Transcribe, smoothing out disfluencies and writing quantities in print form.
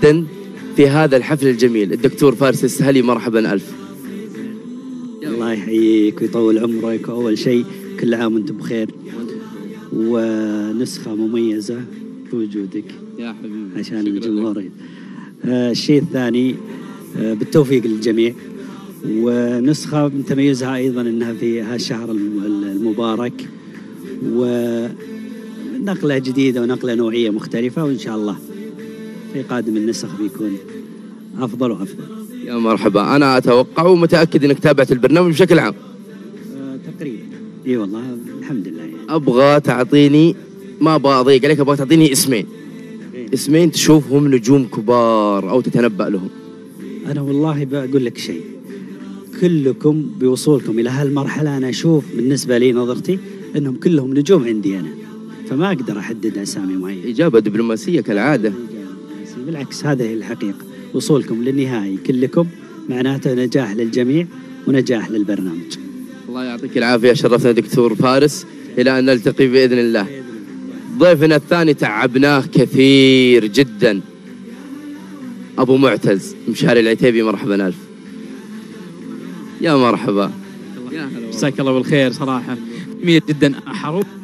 جدا في هذا الحفل الجميل. الدكتور فارس السهلي، مرحبا ألف. الله يحييك ويطول عمرك. أول شيء كل عام وأنت بخير، ونسخة مميزة بوجودك يا حبيبي عشان الجمهور. الشيء الثاني بالتوفيق للجميع، ونسخة من تميزها أيضا أنها في هالشهر المبارك، ونقلة جديدة ونقلة نوعية مختلفة، وإن شاء الله في قادم النسخ بيكون أفضل وأفضل. يا مرحبا. أنا أتوقع ومتأكد أنك تابعت البرنامج بشكل عام. تقريبا إي والله الحمد لله. أبغى تعطيني، ما أبغى أضيق عليك، أبغى تعطيني اسمين تشوفهم نجوم كبار أو تتنبأ لهم. أنا والله بقول لك شيء، كلكم بوصولكم إلى هالمرحلة أنا أشوف بالنسبة لي نظرتي أنهم كلهم نجوم عندي أنا، فما أقدر أحدد أسامي معينة. إجابة دبلوماسية كالعادة. بالعكس هذا هي الحقيقة، وصولكم للنهائي كلكم معناته نجاح للجميع ونجاح للبرنامج. الله يعطيك العافية، شرفنا دكتور فارس، إلى أن نلتقي بإذن الله. ضيفنا الثاني تعبناه كثير جدا، أبو معتز مشاري العتيبي، مرحبا ألف. يا مرحبا. مساك الله بالخير. صراحة جميل جدا، حروف